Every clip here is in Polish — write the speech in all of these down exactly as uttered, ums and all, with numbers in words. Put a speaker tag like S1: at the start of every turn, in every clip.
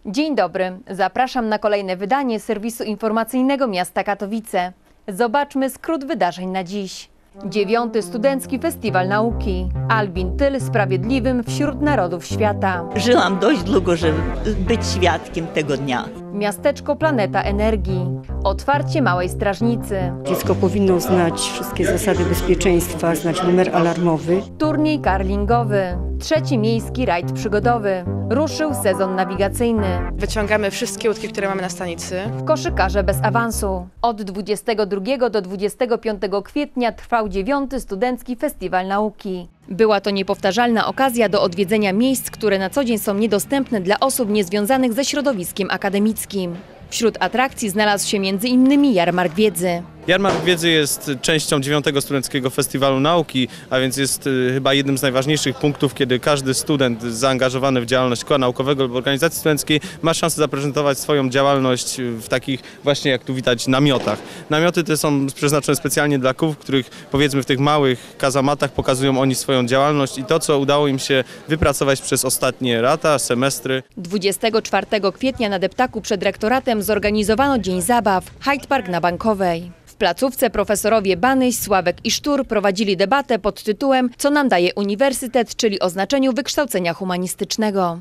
S1: Dzień dobry, zapraszam na kolejne wydanie serwisu informacyjnego miasta Katowice. Zobaczmy skrót wydarzeń na dziś. Dziewiąty Studencki Festiwal Nauki. Albin Tyl sprawiedliwym wśród narodów świata.
S2: Żyłam dość długo, żeby być świadkiem tego dnia.
S1: Miasteczko Planeta Energii. Otwarcie Małej Strażnicy.
S3: Dziecko powinno znać wszystkie zasady bezpieczeństwa, znać numer alarmowy.
S1: Turniej karlingowy. Trzeci miejski rajd przygodowy. Ruszył sezon nawigacyjny.
S4: Wyciągamy wszystkie łódki, które mamy na stanicy.
S1: Koszykarze bez awansu. Od dwudziestego drugiego do dwudziestego piątego kwietnia trwał dziewiąty Studencki Festiwal Nauki. Była to niepowtarzalna okazja do odwiedzenia miejsc, które na co dzień są niedostępne dla osób niezwiązanych ze środowiskiem akademickim. Wśród atrakcji znalazł się między innymi jarmark wiedzy.
S5: Jarmark wiedzy jest częścią dziewiątego Studenckiego Festiwalu Nauki, a więc jest y, chyba jednym z najważniejszych punktów, kiedy każdy student zaangażowany w działalność koła naukowego lub organizacji studenckiej ma szansę zaprezentować swoją działalność w takich właśnie, jak tu widać, namiotach. Namioty te są przeznaczone specjalnie dla kół, w których powiedzmy w tych małych kazamatach pokazują oni swoją działalność i to, co udało im się wypracować przez ostatnie lata, semestry.
S1: dwudziestego czwartego kwietnia na deptaku przed rektoratem zorganizowano Dzień Zabaw, Hyde Park na Bankowej. W placówce profesorowie Banyś, Sławek i Sztur prowadzili debatę pod tytułem "Co nam daje uniwersytet", czyli o znaczeniu wykształcenia humanistycznego.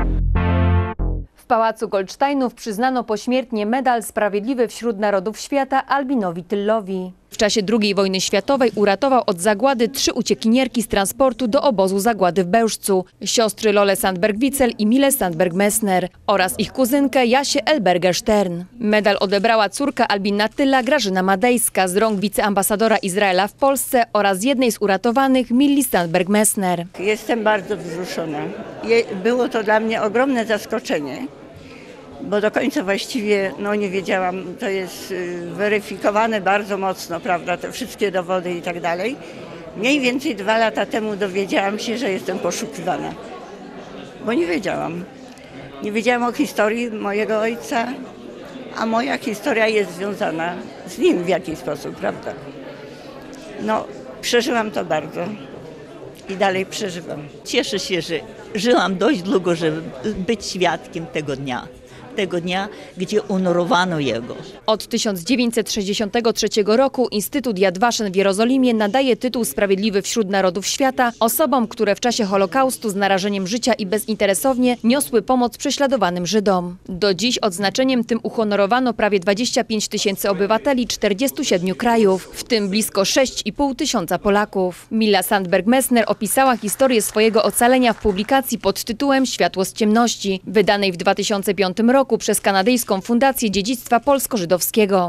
S1: W Pałacu Goldsteinów przyznano pośmiertnie medal Sprawiedliwy wśród Narodów Świata Albinowi Tyllowi. W czasie drugiej wojny światowej uratował od zagłady trzy uciekinierki z transportu do obozu zagłady w Bełżcu. Siostry Lole Sandberg-Wicel i Mile Sandberg-Messner oraz ich kuzynkę Jasię Elberger-Stern. Medal odebrała córka Albina Tylla, Grażyna Madejska, z rąk wiceambasadora Izraela w Polsce oraz jednej z uratowanych, Milli Sandberg-Messner.
S6: Jestem bardzo wzruszona. Było to dla mnie ogromne zaskoczenie, bo do końca właściwie no, nie wiedziałam, to jest weryfikowane bardzo mocno, prawda, te wszystkie dowody i tak dalej. Mniej więcej dwa lata temu dowiedziałam się, że jestem poszukiwana, bo nie wiedziałam. Nie wiedziałam o historii mojego ojca, a moja historia jest związana z nim w jakiś sposób, prawda. No, przeżyłam to bardzo i dalej przeżywam.
S2: Cieszę się, że żyłam dość długo, żeby być świadkiem tego dnia. tego dnia, gdzie unorowano jego.
S1: Od tysiąc dziewięćset sześćdziesiątego trzeciego roku Instytut Yad Vashem w Jerozolimie nadaje tytuł Sprawiedliwy wśród Narodów Świata osobom, które w czasie Holokaustu z narażeniem życia i bezinteresownie niosły pomoc prześladowanym Żydom. Do dziś odznaczeniem tym uhonorowano prawie dwadzieścia pięć tysięcy obywateli czterdziestu siedmiu krajów, w tym blisko sześć i pół tysiąca Polaków. Milla Sandberg-Messner opisała historię swojego ocalenia w publikacji pod tytułem Światło z ciemności, wydanej w dwa tysiące piątym roku przez kanadyjską Fundację Dziedzictwa Polsko-Żydowskiego.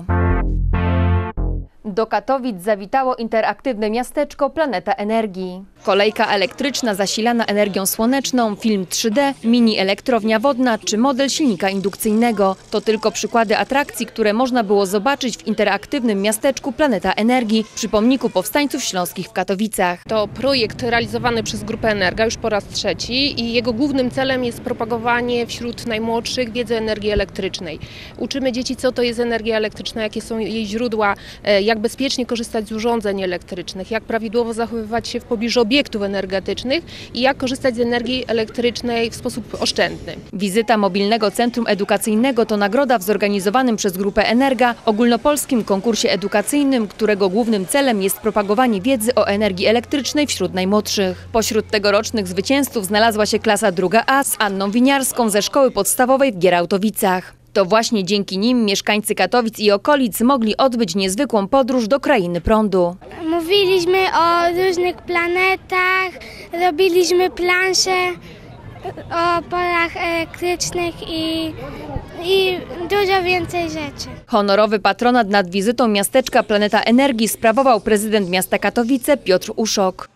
S1: Do Katowic zawitało interaktywne miasteczko Planeta Energii. Kolejka elektryczna zasilana energią słoneczną, film trzy D, mini elektrownia wodna czy model silnika indukcyjnego. To tylko przykłady atrakcji, które można było zobaczyć w interaktywnym miasteczku Planeta Energii przy pomniku powstańców śląskich w Katowicach.
S7: To projekt realizowany przez Grupę Energa już po raz trzeci i jego głównym celem jest propagowanie wśród najmłodszych wiedzy energii elektrycznej. Uczymy dzieci, co to jest energia elektryczna, jakie są jej źródła, jak bezpiecznie korzystać z urządzeń elektrycznych, jak prawidłowo zachowywać się w pobliżu obiektów energetycznych i jak korzystać z energii elektrycznej w sposób oszczędny.
S1: Wizyta Mobilnego Centrum Edukacyjnego to nagroda w zorganizowanym przez Grupę Energa ogólnopolskim konkursie edukacyjnym, którego głównym celem jest propagowanie wiedzy o energii elektrycznej wśród najmłodszych. Pośród tegorocznych zwycięzców znalazła się klasa druga A z Anną Winiarską ze szkoły podstawowej w Gierałtowicach. To właśnie dzięki nim mieszkańcy Katowic i okolic mogli odbyć niezwykłą podróż do krainy prądu.
S8: Mówiliśmy o różnych planetach, robiliśmy plansze o polach elektrycznych i, i dużo więcej rzeczy.
S1: Honorowy patronat nad wizytą miasteczka Planeta Energii sprawował prezydent miasta Katowice Piotr Uszok.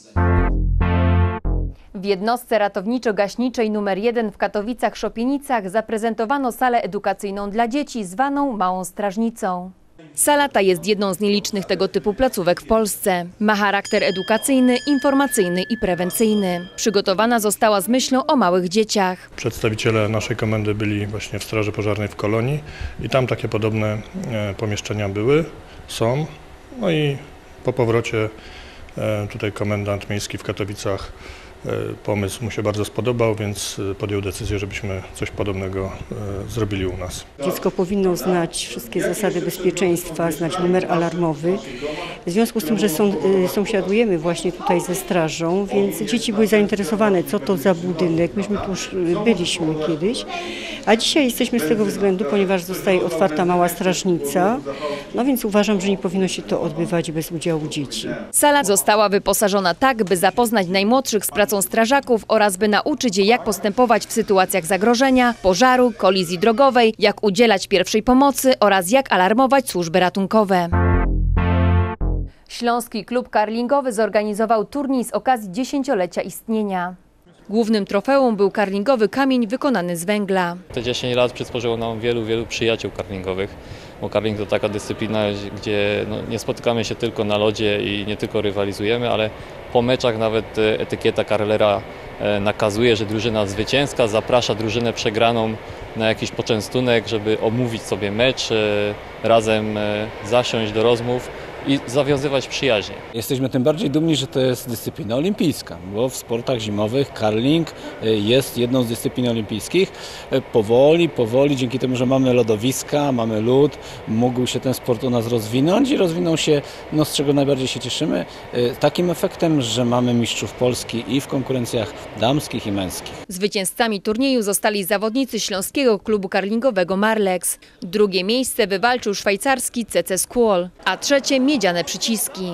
S1: W jednostce ratowniczo-gaśniczej numer jeden w Katowicach-Szopienicach zaprezentowano salę edukacyjną dla dzieci zwaną Małą Strażnicą. Sala ta jest jedną z nielicznych tego typu placówek w Polsce. Ma charakter edukacyjny, informacyjny i prewencyjny. Przygotowana została z myślą o małych dzieciach.
S9: Przedstawiciele naszej komendy byli właśnie w Straży Pożarnej w Kolonii i tam takie podobne pomieszczenia były, są. No i po powrocie tutaj komendant miejski w Katowicach Pomysł mu się bardzo spodobał, więc podjął decyzję, żebyśmy coś podobnego zrobili u nas.
S3: Dziecko powinno znać wszystkie zasady bezpieczeństwa, znać numer alarmowy. W związku z tym, że są, sąsiadujemy właśnie tutaj ze strażą, więc dzieci były zainteresowane, co to za budynek. Myśmy tu już byliśmy kiedyś, a dzisiaj jesteśmy z tego względu, ponieważ zostaje otwarta mała strażnica, no więc uważam, że nie powinno się to odbywać bez udziału dzieci.
S1: Sala została wyposażona tak, by zapoznać najmłodszych z pracą strażaków oraz by nauczyć je, jak postępować w sytuacjach zagrożenia, pożaru, kolizji drogowej, jak udzielać pierwszej pomocy oraz jak alarmować służby ratunkowe. Śląski Klub Karlingowy zorganizował turniej z okazji dziesięciolecia istnienia. Głównym trofeum był karlingowy kamień wykonany z węgla.
S10: Te dziesięć lat przysporzyło nam wielu, wielu przyjaciół karlingowych, bo karling to taka dyscyplina, gdzie no, nie spotykamy się tylko na lodzie i nie tylko rywalizujemy, ale po meczach nawet etykieta karlera nakazuje, że drużyna zwycięska zaprasza drużynę przegraną na jakiś poczęstunek, żeby omówić sobie mecz, razem zasiąść do rozmów i zawiązywać przyjaźnie.
S11: Jesteśmy tym bardziej dumni, że to jest dyscyplina olimpijska, bo w sportach zimowych karling jest jedną z dyscyplin olimpijskich. Powoli, powoli, dzięki temu, że mamy lodowiska, mamy lód, mógł się ten sport u nas rozwinąć i rozwinął się, no z czego najbardziej się cieszymy, takim efektem, że mamy mistrzów Polski i w konkurencjach damskich i męskich.
S1: Zwycięzcami turnieju zostali zawodnicy Śląskiego Klubu Karlingowego Marlex. Drugie miejsce wywalczył szwajcarski C C Squall, a trzecie miedziane przyciski.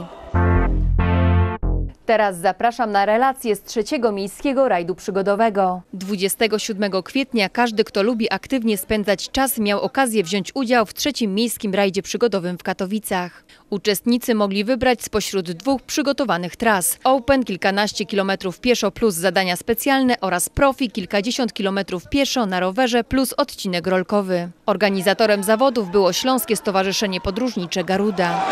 S1: Teraz zapraszam na relację z trzeciego miejskiego rajdu przygodowego. dwudziestego siódmego kwietnia każdy, kto lubi aktywnie spędzać czas, miał okazję wziąć udział w trzecim miejskim rajdzie przygodowym w Katowicach. Uczestnicy mogli wybrać spośród dwóch przygotowanych tras. Open kilkanaście kilometrów pieszo plus zadania specjalne oraz profi kilkadziesiąt kilometrów pieszo na rowerze plus odcinek rolkowy. Organizatorem zawodów było Śląskie Stowarzyszenie Podróżnicze Garuda.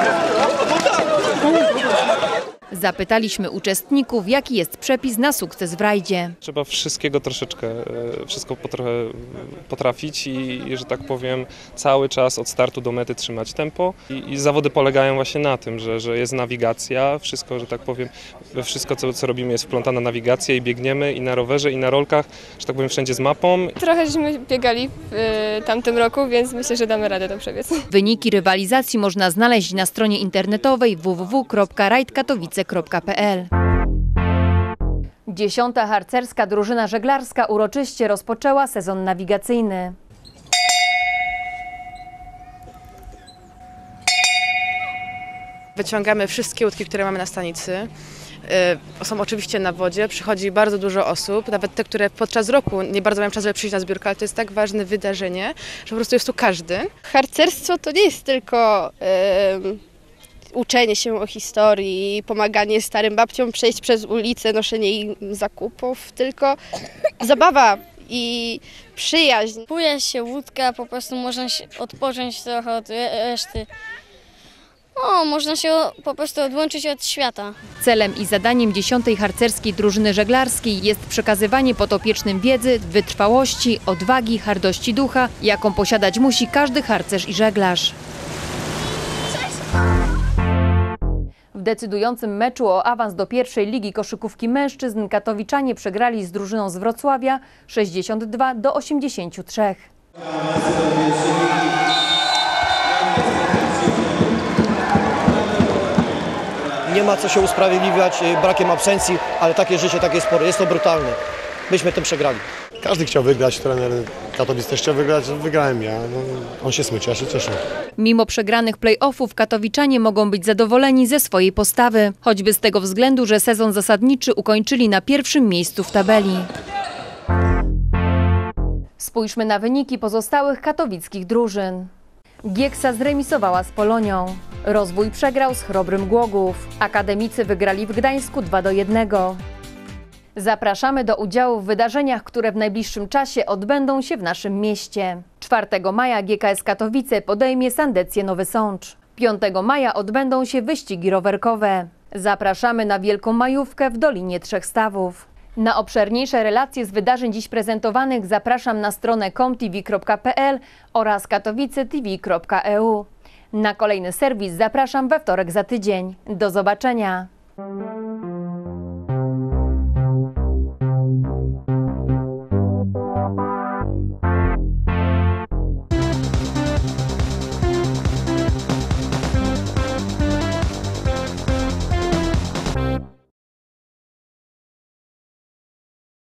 S1: Zapytaliśmy uczestników, jaki jest przepis na sukces w rajdzie.
S12: Trzeba wszystkiego troszeczkę, wszystko potrafić i, i że tak powiem, cały czas od startu do mety trzymać tempo. I, i zawody polegają właśnie na tym, że, że jest nawigacja, wszystko, że tak powiem, we wszystko co, co robimy jest wplątana nawigacja i biegniemy i na rowerze i na rolkach, że tak powiem, wszędzie z mapą.
S13: Trochę żeśmy biegali w y, tamtym roku, więc myślę, że damy radę to przebiec.
S1: Wyniki rywalizacji można znaleźć na stronie internetowej w w w kropka rajd katowice kropka p l. Dziesiąta harcerska drużyna żeglarska uroczyście rozpoczęła sezon nawigacyjny.
S4: Wyciągamy wszystkie łódki, które mamy na stanicy. Są oczywiście na wodzie, przychodzi bardzo dużo osób, nawet te, które podczas roku nie bardzo mają czas, żeby przyjść na zbiórkę, ale to jest tak ważne wydarzenie, że po prostu jest tu każdy.
S13: Harcerstwo to nie jest tylko yy, uczenie się o historii, pomaganie starym babciom przejść przez ulicę, noszenie ich zakupów, tylko zabawa i przyjaźń.
S14: Puje się łódka, po prostu można się odpocząć trochę od reszty. O, można się po prostu odłączyć od świata.
S1: Celem i zadaniem dziesiątej harcerskiej drużyny żeglarskiej jest przekazywanie podopiecznym wiedzy, wytrwałości, odwagi, hardości ducha, jaką posiadać musi każdy harcerz i żeglarz. W decydującym meczu o awans do pierwszej ligi koszykówki mężczyzn katowiczanie przegrali z drużyną z Wrocławia sześćdziesiąt dwa do osiemdziesięciu trzech.
S15: Nie ma co się usprawiedliwiać brakiem absencji, ale takie życie, takie spory, jest to brutalne. Myśmy tym przegrali.
S16: Każdy chciał wygrać, trener Katowic też chciał wygrać, wygrałem ja. No, on się smyczy, ja się cieszę.
S1: Mimo przegranych play-offów katowiczanie mogą być zadowoleni ze swojej postawy, choćby z tego względu, że sezon zasadniczy ukończyli na pierwszym miejscu w tabeli. Spójrzmy na wyniki pozostałych katowickich drużyn. Gieksa zremisowała z Polonią. Rozwój przegrał z Chrobrym Głogów. Akademicy wygrali w Gdańsku dwa do jednego. Zapraszamy do udziału w wydarzeniach, które w najbliższym czasie odbędą się w naszym mieście. czwartego maja G K S Katowice podejmie Sandecję Nowy Sącz. piątego maja odbędą się wyścigi rowerkowe. Zapraszamy na Wielką Majówkę w Dolinie Trzech Stawów. Na obszerniejsze relacje z wydarzeń dziś prezentowanych zapraszam na stronę komtv kropka p l oraz katowicetv kropka e u. Na kolejny serwis zapraszam we wtorek za tydzień. Do zobaczenia!